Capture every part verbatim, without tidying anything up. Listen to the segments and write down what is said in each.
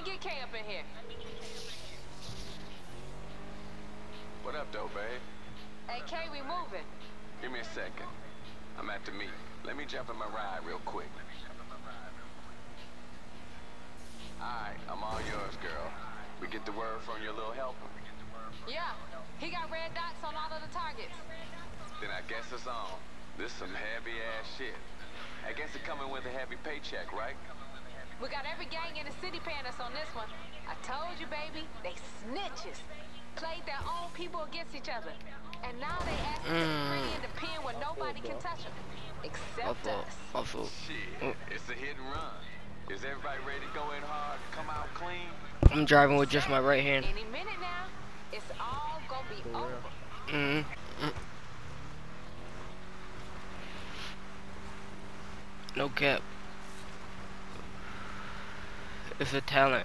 me get K up in here. What up, though, babe? Hey, K, we moving. Give me a second. I'm at the meet. Let me jump in my ride real quick. Alright, I'm all yours, girl. We get the word from your little helper. Yeah, he got red dots on all of the targets. Then I guess it's on. This some heavy ass shit. I guess it coming with a heavy paycheck, right? We got every gang in the city paying us on this one. I told you, baby, they snitches. Played their own people against each other. And now they asking mm. to free in the pen where nobody can touch them. Except us. Also. Shit, it's a hit and run. Is everybody ready to go in hard, come out clean? I'm driving with just my right hand. Any minute now, it's all gonna be over. Mm -hmm. No cap. It's a talent.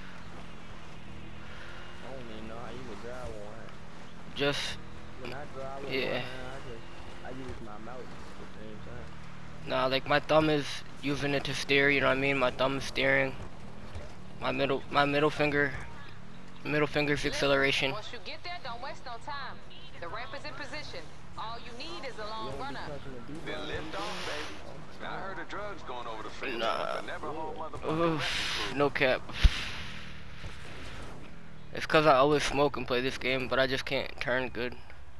I don't even know how you would drive one. Just when I drive with yeah. one hand, I just I use my mouth at the same time. Nah, like my thumb is using it to steer, you know what I mean? My thumb is steering. My middle my middle finger middle finger's acceleration. Once you get there, don't waste no time. The ramp is in position. All you need is a long run up. Then lift off, baby. Now, I heard the drugs going over the fence. Nah. Never hold motherfucking no cap. It's cause I always smoke and play this game, but I just can't turn good.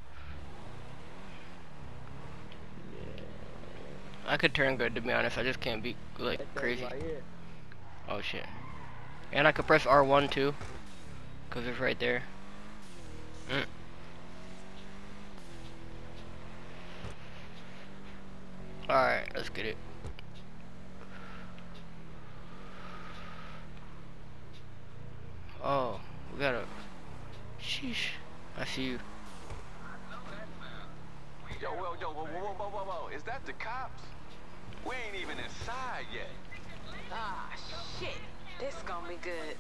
I could turn good, to be honest. I just can't be like crazy. Oh shit. And I could press R one too, cause it's right there. Mm. Alright, let's get it. Oh, we gotta. Sheesh. I see you. Yo, whoa, yo, whoa, whoa, whoa, whoa, whoa. Is that the cops? We ain't even inside yet. Ah, shit. This gonna be good.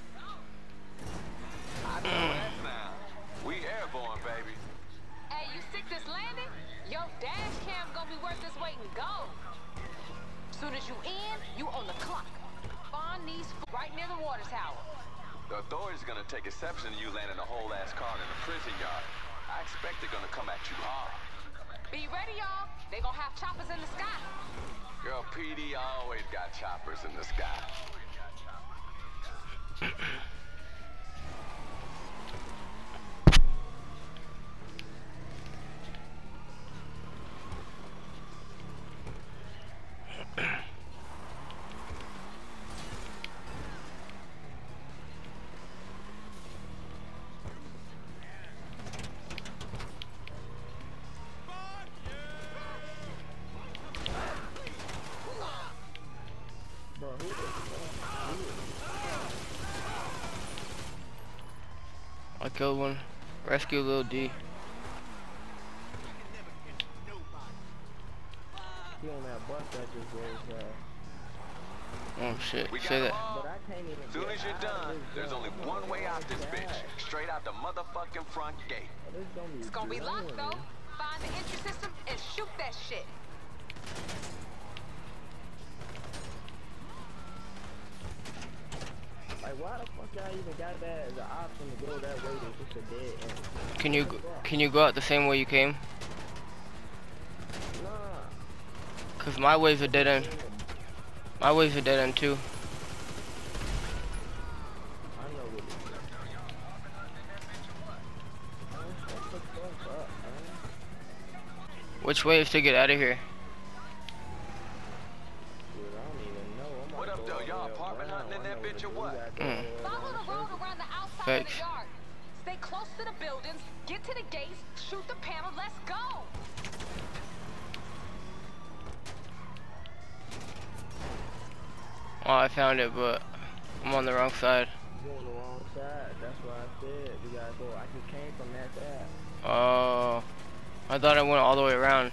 I know that sound. We airborne, baby. Hey, you sick this landing? Yo, dash cam gonna be worth its weight in gold. Soon as you in, you on the clock. Find these f right near the water tower. The authorities are gonna take exception to you landing a whole ass car in the prison yard. I expect they're gonna come at you hard. Be ready, y'all. They gonna have choppers in the sky. Girl, P D always got choppers in the sky. I killed one. Rescue Lil D. He on that bus that just goes uh Oh shit, we say that. But I can't even Soon as you're done, there's only one way out this bitch. Straight out the motherfucking front gate. It's gonna be locked though. Find the entry system and shoot that shit. Like, why the fuck y'all even got that as an option to go that way? It's just a dead end. Can you can you go out the same way you came? Nah. Cause my way's a dead end. My way's a dead end too. I know what it is. Man, shut the fuck up, man. Which way is to get out of here? What up, though? Y'all apartment hunting in that bitch or what? Mm. Follow the road around the outside Thanks. of the yard. Stay close to the buildings, get to the gates, shoot the panel, let's go! Oh, I found it, but I'm on the wrong side. You're on the wrong side. That's why I said we gotta go. I just came from that side. Oh, I thought I went all the way around.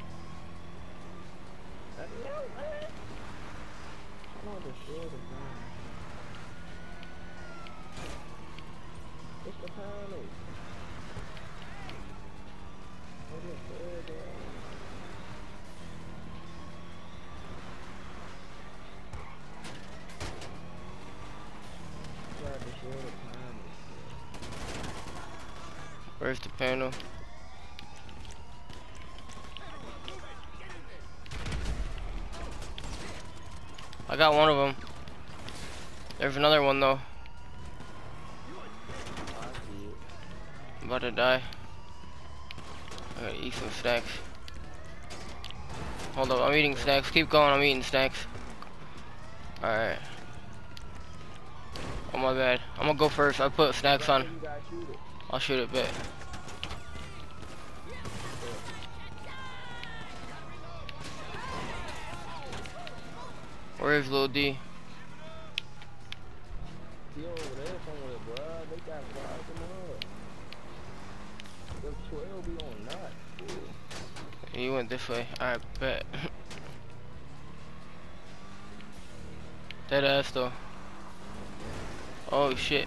No, man. I want to share the panel. It's the panel. What is it? Where's the panel? I got one of them. There's another one though. I'm about to die. I gotta eat some snacks. Hold up, I'm eating snacks. Keep going, I'm eating snacks. Alright. Oh my bad. I'm gonna go first. I put snacks on. I'll shoot it, bet. Where is Lil D? He over there somewhere, bro. They got flies in the hood. The twelve be on nuts, dude. He went this way. Alright, bet. Dead ass though. Oh shit.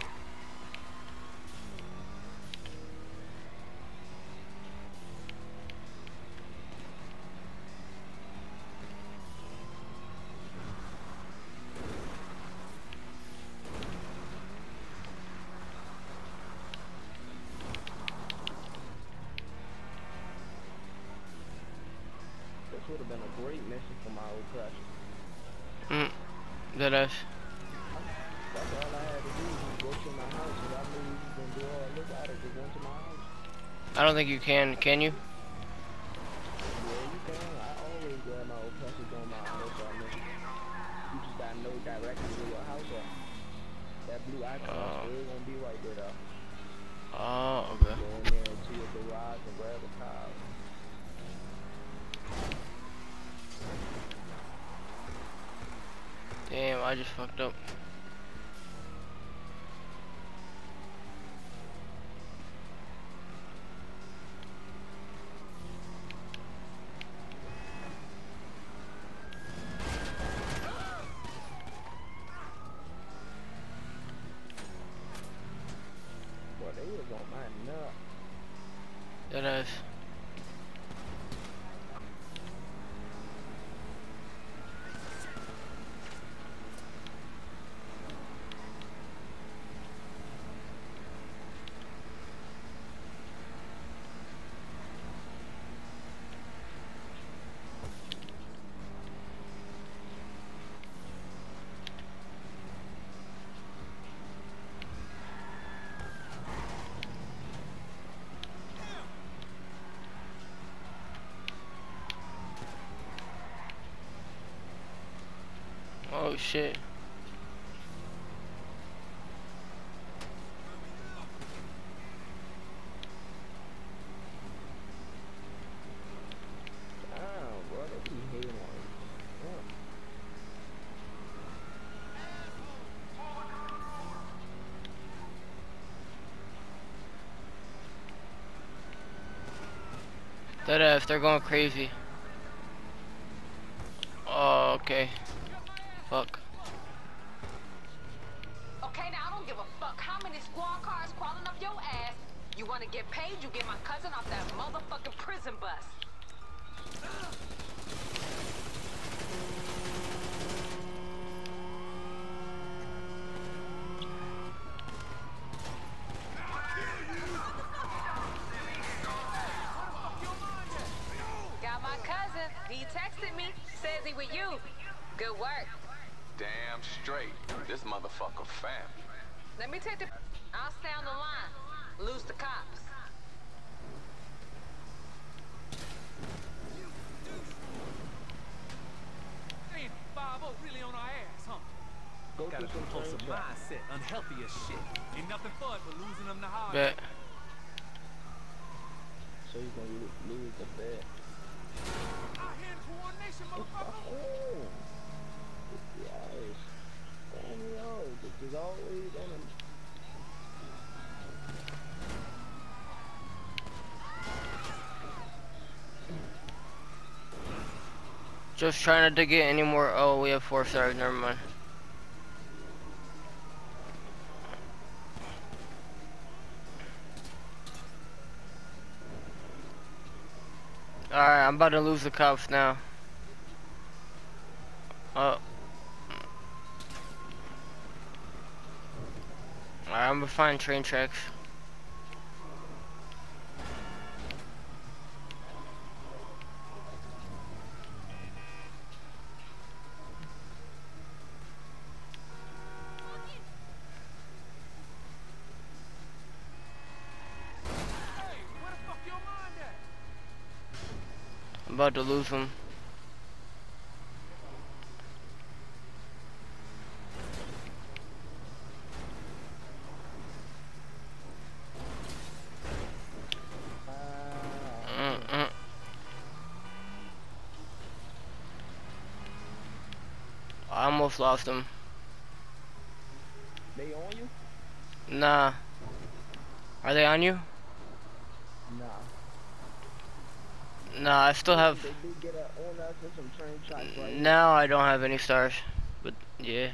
This would have been a great mission for my old crush. Mm. Dead ass. That's all I had to do was go to my house, and I knew he was gonna do all this. I just went to my house. I don't think you can. Can you? Yeah, you can. I always grab my old crushes on my house. I mean, you just gotta know directly where your house at. That blue icon Oh. still gonna be right there, though. Oh, okay. Go in there and see a garage and grab a car. Damn, I just fucked up. Boy, they was on my nut. Dead ass. Oh shit. Damn, bro, they be hating on you. Dead ass, they're going crazy. Oh, okay. Fuck. Okay, now I don't give a fuck how many squad cars crawling up your ass. You wanna get paid, you get my cousin off that motherfucking prison bus. Got my cousin. He texted me. Says he with you. Good work. Damn straight. This motherfucker fam. Let me take the... I'll stay on the line. Lose the cops. Damn, five oh really on our ass, huh? Go Got a through some compulsive train tracks. mindset, unhealthy as shit. Ain't nothing for it but losing them to hard. Bet. So you gonna lose, lose the bet. Out here in coordination, motherfucker. Oh, yes. Damn, yo, this is always on a... Just trying to get any more. Oh, we have four stars. Never mind. Alright, I'm about to lose the cops now. Oh. Alright, I'm gonna find train tracks. about to lose him. Mm-mm. I almost lost him. They on you? Nah. Are they on you? Nah. Nah, I still have. They did get a, on us with some train tracks right here. Now I don't have any stars. But yeah.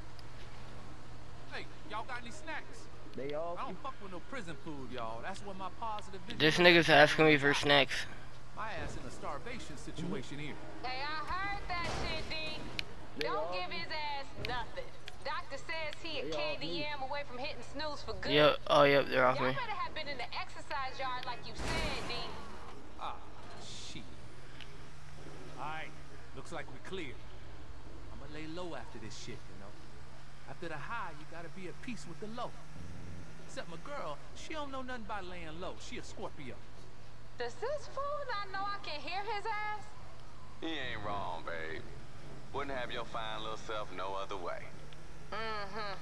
Hey, y'all got any snacks? They all. I don't fuck with no prison food, y'all. That's what my positive. This nigga's asking me for snacks. My ass in a starvation situation here. Hey, I heard that shit, D. They Don't all give his ass nothing. Doctor says he a They all candy do. yam away from hitting snooze for good. Yep. Oh, yep. They're off Y'all me. better have been in the exercise yard like you said, D. Ah, shit. Alright, looks like we're clear. I'ma lay low after this shit, you know. After the high, you gotta be at peace with the low. Except my girl, she don't know nothing about laying low. She a Scorpio. Does this fool not know I can hear his ass? He ain't wrong, babe. Wouldn't have your fine little self no other way. Mm-hmm.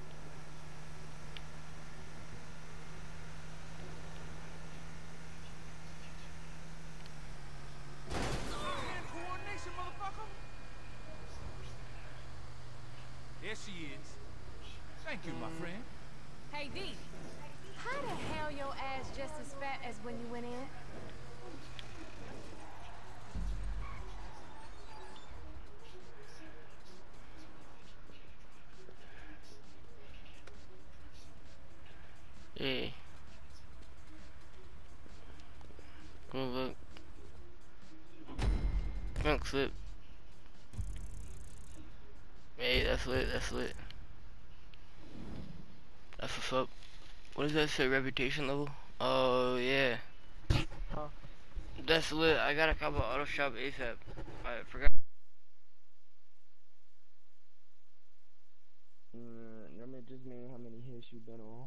Hand coordination, motherfucker. There she is. Thank you, my friend. Hey, D. How the hell your ass just as fat as when you went in? Hey. Come on, look. Come on, clip. Hey, that's lit, that's lit. That's what's up. What does that say, reputation level? Oh, yeah. Huh? That's lit. I gotta cop an auto shop ASAP. I forgot. Mm, let me just name how many hits you been on.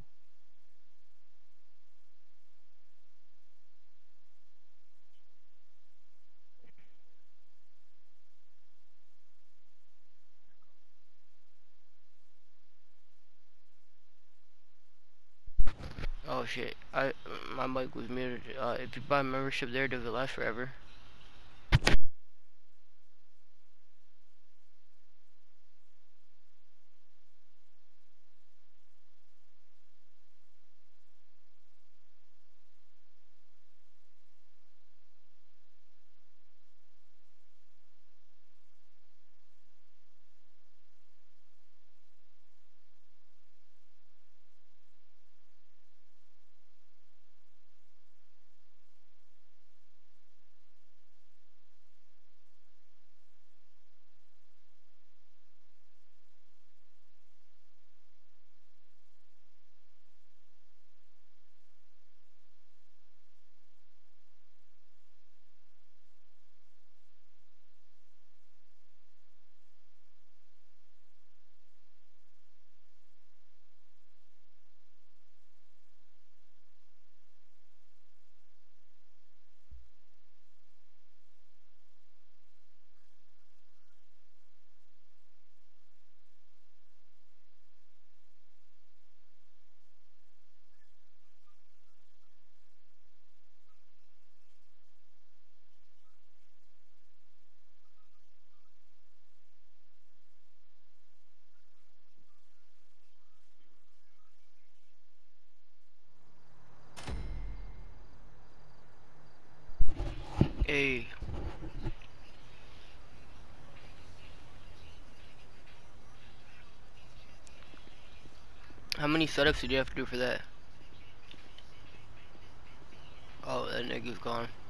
Oh shit. I my mic was muted. Uh, if you buy membership there, does it last forever? Hey. How many setups did you have to do for that? Oh, that nigga's gone.